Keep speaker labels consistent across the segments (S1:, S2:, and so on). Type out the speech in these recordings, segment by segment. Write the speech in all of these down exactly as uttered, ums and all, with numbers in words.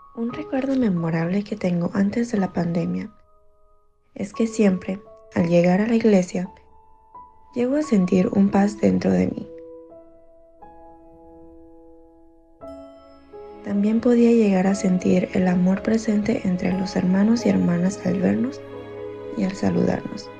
S1: Un recuerdo memorable que tengo antes de la pandemia es que siempre, al llegar a la iglesia, llego a sentir un paz dentro de mí. También podía llegar a sentir el amor presente entre los hermanos y hermanas al vernos y al saludarnos.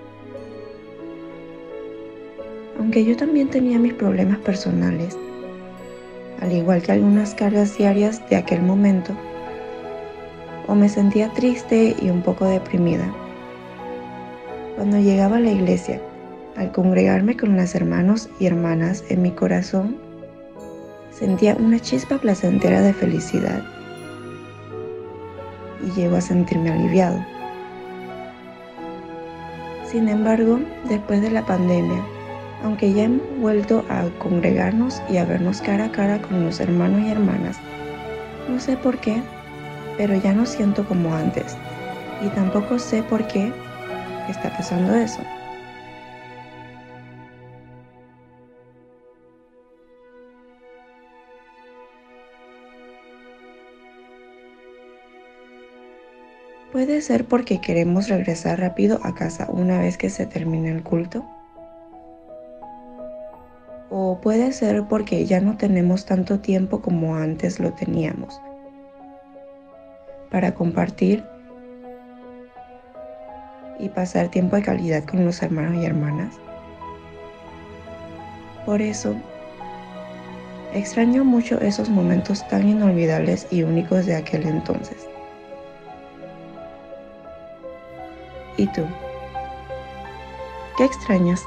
S1: Aunque yo también tenía mis problemas personales, al igual que algunas cargas diarias de aquel momento, o me sentía triste y un poco deprimida. Cuando llegaba a la iglesia, al congregarme con los hermanos y hermanas en mi corazón, sentía una chispa placentera de felicidad y llego a sentirme aliviado. Sin embargo, después de la pandemia, aunque ya hemos vuelto a congregarnos y a vernos cara a cara con los hermanos y hermanas, no sé por qué, pero ya no siento como antes y tampoco sé por qué está pasando eso. Puede ser porque queremos regresar rápido a casa una vez que se termine el culto. O puede ser porque ya no tenemos tanto tiempo como antes lo teníamos para compartir y pasar tiempo de calidad con los hermanos y hermanas. Por eso, extraño mucho esos momentos tan inolvidables y únicos de aquel entonces. ¿Y tú? ¿Qué extrañas?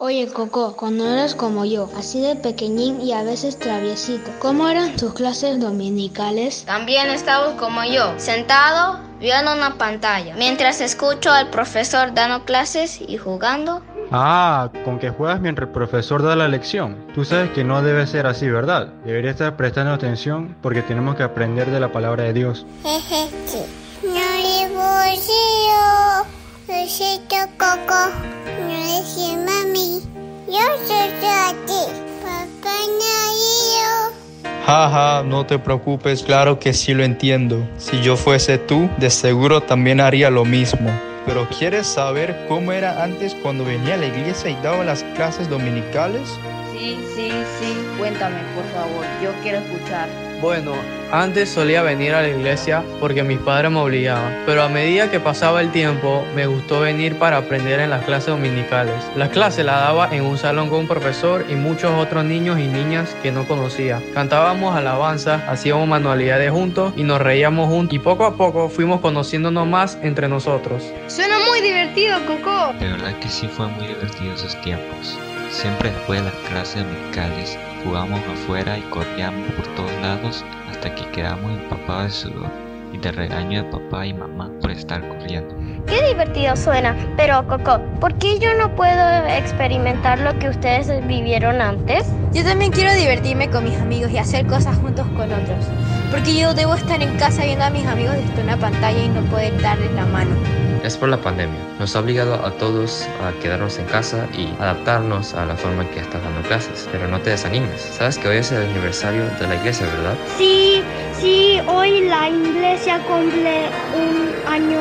S2: Oye, Coco, cuando eras como yo, así de pequeñín y a veces traviesito, ¿cómo eran tus clases dominicales?
S3: También estabas como yo, sentado viendo una pantalla, mientras escucho al profesor dando clases y jugando.
S4: Ah, con que juegas mientras el profesor da la lección. Tú sabes que no debe ser así, ¿verdad? Debería estar prestando atención porque tenemos que aprender de la palabra de Dios.
S5: No le bolsillo, necesito Coco, no le sé mami, yo soy aquí, papá no.
S6: Jaja, no te preocupes, claro que sí lo entiendo. Si yo fuese tú, de seguro también haría lo mismo. Pero ¿quieres saber cómo era antes cuando venía a la iglesia y daba las clases dominicales?
S7: Sí, sí, sí, cuéntame, por favor, yo quiero escuchar.
S8: Bueno, antes solía venir a la iglesia porque mis padres me obligaban, pero a medida que pasaba el tiempo me gustó venir para aprender en las clases dominicales. Las clases las daba en un salón con un profesor y muchos otros niños y niñas que no conocía. Cantábamos alabanzas, hacíamos manualidades juntos y nos reíamos juntos y poco a poco fuimos conociéndonos más entre nosotros.
S2: Suena muy divertido, Coco.
S9: De verdad que sí fue muy divertido esos tiempos. Siempre después de las clases dominicales jugamos afuera y corríamos por todos lados hasta que quedamos empapados de sudor y de regaño de papá y mamá por estar corriendo.
S3: Qué divertido suena, pero Coco, ¿por qué yo no puedo experimentar lo que ustedes vivieron antes?
S10: Yo también quiero divertirme con mis amigos y hacer cosas juntos con otros, porque yo debo estar en casa viendo a mis amigos desde una pantalla y no poder darles la mano.
S11: Es por la pandemia. Nos ha obligado a todos a quedarnos en casa y adaptarnos a la forma en que estás dando clases. Pero no te desanimes. Sabes que hoy es el aniversario de la iglesia, ¿verdad?
S2: Sí, sí, hoy la iglesia cumple un año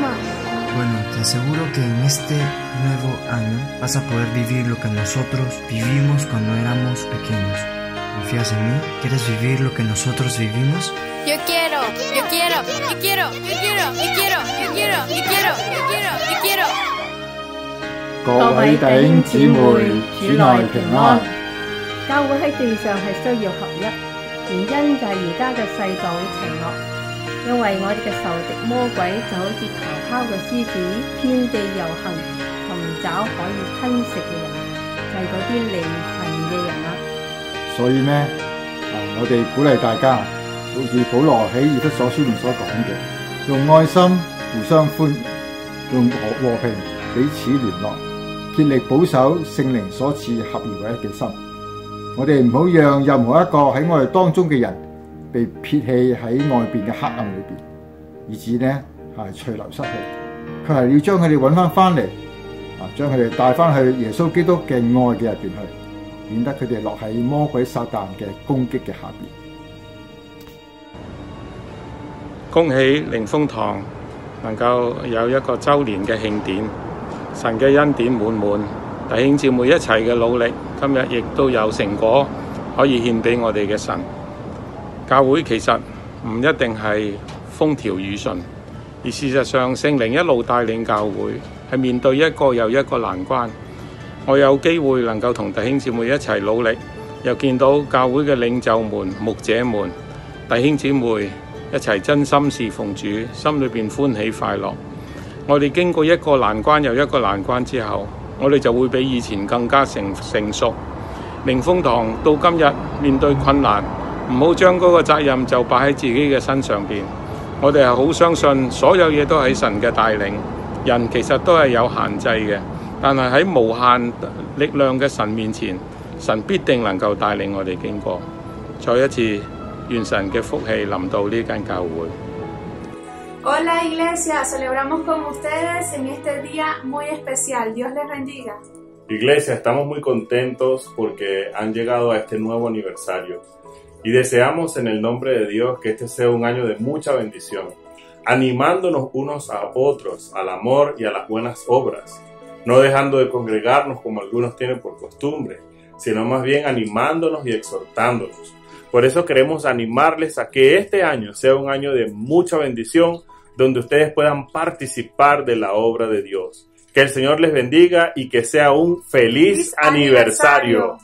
S2: más.
S12: Bueno, te aseguro que en este nuevo año vas a poder vivir lo que nosotros vivimos cuando éramos pequeños. ¿Confías en mí? ¿Quieres vivir lo que nosotros vivimos?
S10: Yo quiero, yo quiero, yo quiero, yo quiero, yo quiero, yo quiero, yo quiero, yo quiero, yo quiero.
S13: 各位弟兄姊妹，主內平安。
S14: 教會喺地上係需要合一，原因就係而家嘅世道邪惡，因為我哋嘅仇敵魔鬼就好似咆哮嘅獅子，遍地遊行，尋找可以吞食嘅人，就係嗰啲離群嘅人啦。
S13: 所以呢，啊，我哋鼓勵大家。 好似保羅喺以弗所書裏所講嘅，用愛心互相歡迎，用和和平彼此聯絡，竭力保守聖靈所賜合而為一嘅心。我哋唔好讓任何一個喺我哋當中嘅人被撇棄喺外邊嘅黑暗裏邊，以致呢係隨流失去。佢係要將佢哋揾翻翻嚟，啊，將佢哋帶翻去耶穌基督嘅愛嘅入邊去，免得佢哋落喺魔鬼撒旦嘅攻擊嘅下邊。
S15: 恭喜靈豐堂能夠有一個週年嘅慶典，神嘅恩典滿滿，弟兄姊妹一齊嘅努力，今日亦都有成果可以獻俾我哋嘅神。教會其實唔一定係風調雨順，而事實上聖靈一路帶領教會係面對一個又一個難關。我有機會能夠同弟兄姊妹一齊努力，又見到教會嘅領袖們、牧者們、弟兄姊妹。 一齊真心侍奉主，心裏邊歡喜快樂。我哋經過一個難關又一個難關之後，我哋就會比以前更加成成熟。靈豐堂到今日面對困難，唔好將嗰個責任就擺喺自己嘅身上邊。我哋係好相信所有嘢都喺神嘅帶領，人其實都係有限制嘅，但係喺無限力量嘅神面前，神必定能夠帶領我哋經過。再一次。 願神嘅福氣臨到呢間教會。
S16: Hola Iglesia, celebramos con ustedes en este día muy especial. Dios les bendiga.
S17: Iglesia, estamos muy contentos porque han llegado a este nuevo aniversario y deseamos en el nombre de Dios que este sea un año de mucha bendición, animándonos unos a otros al amor y a las buenas obras, no dejando de congregarnos como algunos tienen por costumbre, sino más bien animándonos y exhortándonos. Por eso queremos animarles a que este año sea un año de mucha bendición, donde ustedes puedan participar de la obra de Dios. Que el Señor les bendiga y que sea un feliz, feliz aniversario. aniversario.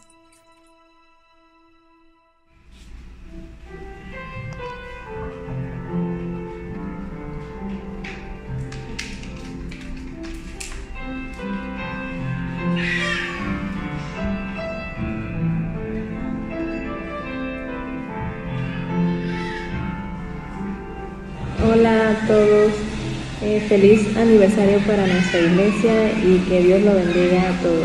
S18: Hola a todos, eh, feliz aniversario para nuestra iglesia y que Dios lo bendiga a todos.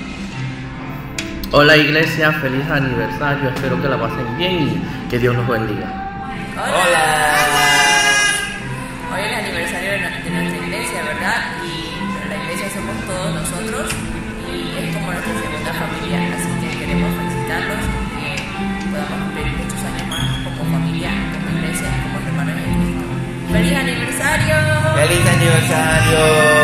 S19: Hola iglesia, feliz aniversario, espero que la pasen bien y que Dios los bendiga.
S20: Hola. Hoy es el aniversario de nuestra iglesia, ¿verdad? Y la iglesia somos todos nosotros y es como nuestra segunda familia, así que queremos felicitarlos y que podamos cumplir muchos años más como familia, como iglesia, como hermanos en Cristo. ¡Feliz aniversario!
S21: ¡Feliz aniversario!